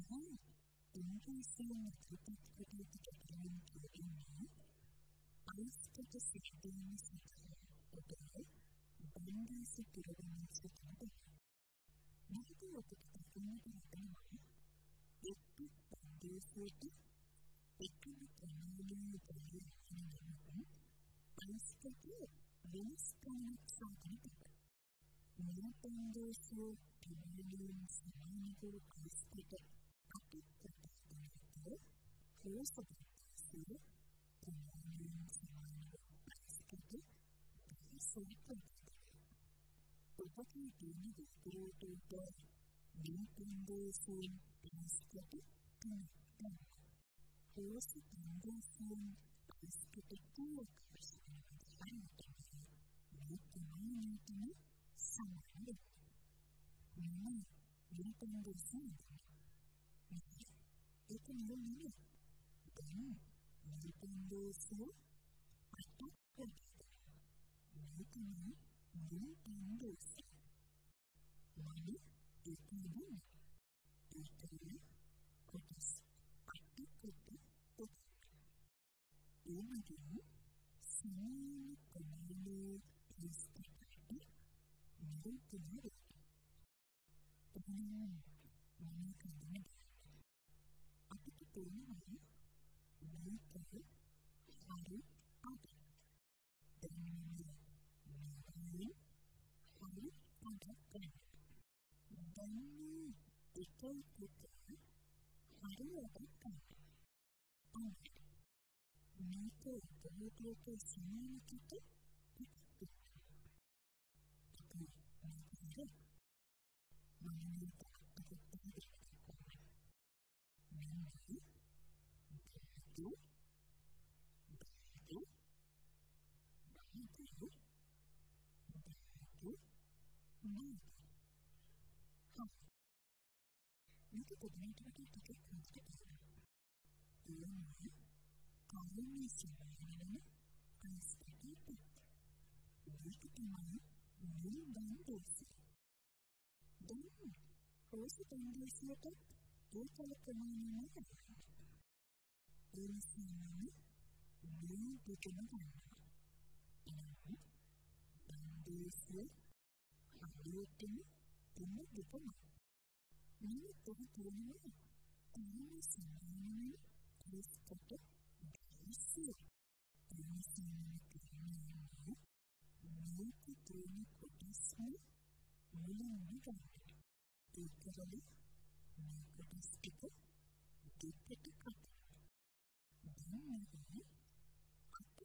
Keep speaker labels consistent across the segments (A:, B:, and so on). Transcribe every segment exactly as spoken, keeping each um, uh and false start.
A: Hai, ඉංග්‍රීසියෙන් ඉදිරිපත් කොට ඇති කැටලුම් කියවෙන්නේ අයිස්කට සිහිදීම සඳහා ඔබේ බණ්ඩාසි පුරවමින් සිටින බව. මෙහිදී ඔබට දකින්නට ලැබෙනවා එක් බණ්ඩාසියට එකම ප්‍රමාණයේ බලය ලබන නමුත් අයිස්කට වෙනස් ගණනක් සාධන බව. මෙම බණ්ඩාසිය ප්‍රමාණයෙන් සමාන වූ අයිස්කට අපිට ප්‍රතිස්ථාපනයට හෝස බණ්ඩාසිය ප්‍රමාණයෙන් සමාන වූ අයිස්කට බිහිසුව ප්‍රතිස්ථාපනය. ඔබගේ දින විස්තරයට උදා මේ බණ්ඩාසියෙන් අයිස්කට තුනක් ගන්න. හෝස බණ්ඩාසියෙන් අයිස්කට තුනක් විශ්වාසන තමයි මේ ප්‍රමාණයටම සමාන වෙන්නේ. මෙන්න මේ බණ්ඩාසිය ඒක නෙමෙයි. දැන් මේ බණ්ඩාසිය අටක් කරගන්නවා. මේක නෙමෙයි මේ බණ්ඩාසිය. මම ඒක නෙමෙයි. ඒකේ කොටස් අටකට පොත්. එමගින් සමාන ප්‍රමාණයේ ලිස්ටකට නිරූපණය වෙනවා. මම කියන්නේ අපිට තේරෙනවා මේක හරි අද. දැන් මේ හරි අද ගන්න. දැන් එක කොට හරි අද ගන්න. අනිත් මේක පොතේ සමානකට පිටත්. අපි මේක මම මේක අපිට මේක පොඩ්ඩක් ටිකක් කන්ස්ට්‍රක්ට් කරන්න. ඒ කාර්යයේ සමානම අයිස්කට්. මේක තමයි මේ බණ්ඩාසිය. දැන් හෝස බණ්ඩාසියට ඒකල ප්‍රමාණය නැහැ. ඒ නිසාම මේ දෙකම ගන්නවා. එහෙනම් බණ්ඩාසිය හරියටම තුන දෙකම. මේ දෙක කියන්නේ කාර්යයේ සමානම අයිස්කට් බිහිසිය. ඒ නිසාම කියන්නේ මේක තුන කොටස්ම මුලින්ම ගන්න. ඒකවල මේ කොටස් ටික දෙකට කපනවා. දැන් මේ අපිට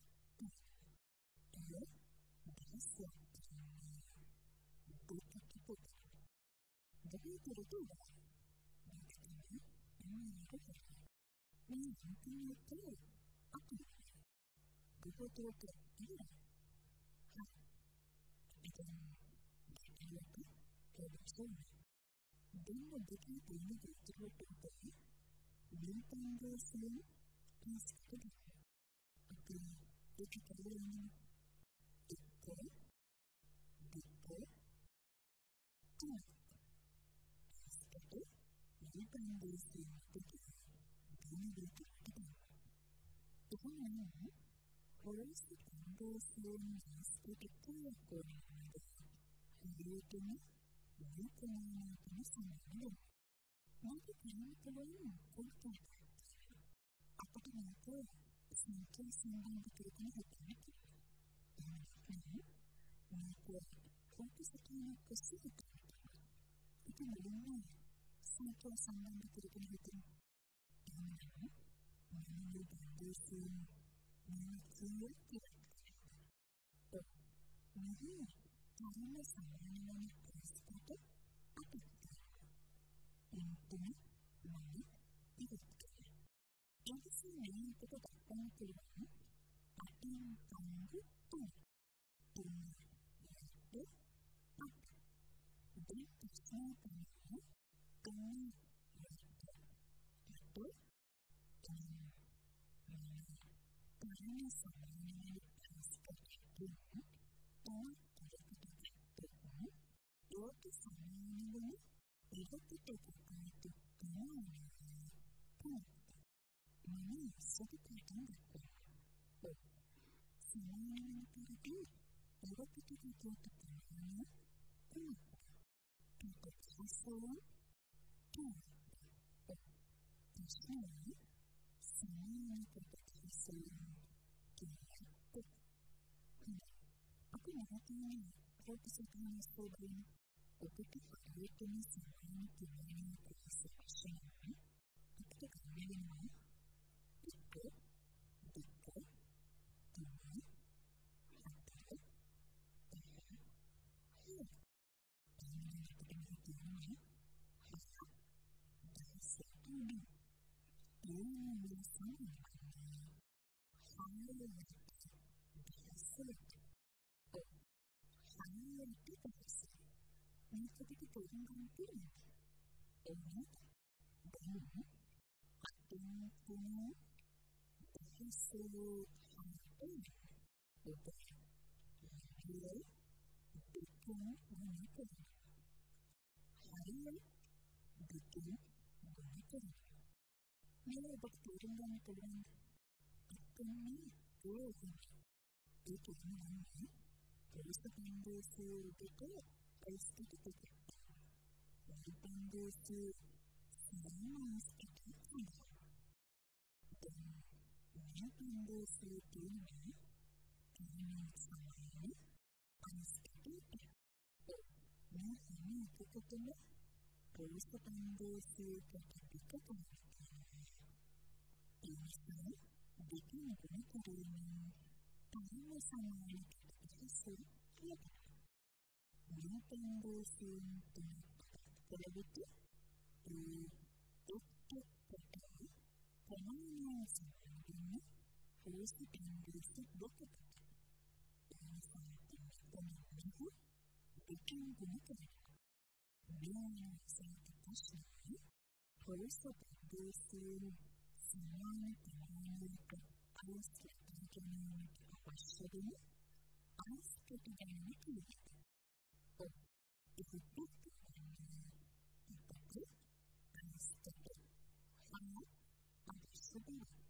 A: ඒ බිහිසිය දෙකට පොත්. දෙවිතර තුන. මේක තමයි අනිවාර්ය කරන්නේ. මේ හිතන්නේ අපි දෙපොතට ඉන්න. ඉතින් ඒක ප්‍රොඩක්ෂන් දෙන්න දෙකේ තියෙන දෙකකට උදේ මේ බණ්ඩාසියෙන් ඉස්කඩ අපි ඒක කරන්නේ ඒක දෙක තුන ඉස්කඩ මේ බණ්ඩාසියෙන් දෙන්න දෙක එහෙනම් හොරස් බණ්ඩාසියෙන් ඉස්කඩ තුනක් කරනවා. හරියටම මේ ප්‍රමාණයටම සමාන වෙනවා. මේක කියන්න පුළුවන් පොඩ්ඩක්. අපිට මේක සංකේත සම්බන්ධ කරගෙන හිතන්න පුළුවන්. මේක ෆෝකස් එකකින් කොහොමද? ඒක මුලින්ම සංකේත සම්බන්ධ කරගෙන හිතන්න. එහෙනම් මම මේ බණ්ඩාසියෙන් මේ කියන්නේ මෙහි තරම සමානවන අයිස්කට් අපිට එන්ටම මම ඉවත් කරනවා. එනිසා මම අපිට දක්වන්න පුළුවන් අටින් පංගු තුන. තුන යද්ද අප දෙක ප්‍රශ්න කරනවා. තුන යද්ද අප තරම සමානවන අයිස්කට් තුන ඒක සමානවම ඒකට එකකට තමයි පස්සට පටන් ගන්නවා. සමාන වන පරිදි ඉවතට ගියොත් තමයි කුමක්ද? ප්‍රතිපස්සයෙන් තුනක්. ප්‍රශ්නය සමාන ප්‍රතිපස්සයෙන් තුනක්. අපි නැවතීම ප්‍රතිසතන ස්වභාවයෙන් ඔබට හරියටම සමාන තුනක් ප්‍රතිපස්සයෙන් අපිට ගන්නවා එක දෙක තුන හතර Ini obat turungan turun ini turun itu namanya terus panggil si itu terus itu itu panggil si sama itu dan ini panggil si ini ini sama ini terus itu nah ini itu itu terus panggil si itu itu ini bikin guna kalian karena sama itu sulit ini penggusun kalau itu itu itu karena sebenarnya harus penggusun bukan ini sangat penting bikin guna kalian biar sangat pasti harus penggusun semuanya penyanyi harus dikenal awasnya harus dikenal itu oh itu itu itu harus dikenal harus ada sebuah